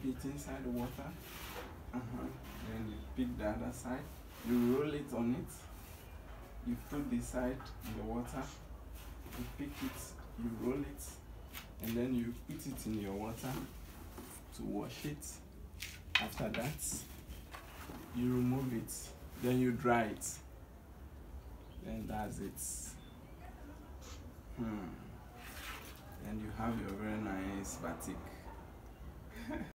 it inside the water. Then you pick the other side, you roll it on it, you put the side in the water, you pick it, you roll it, and then you put it in your water to wash it. After that, you remove it, then you dry it, then that's it. And you have your very nice batik.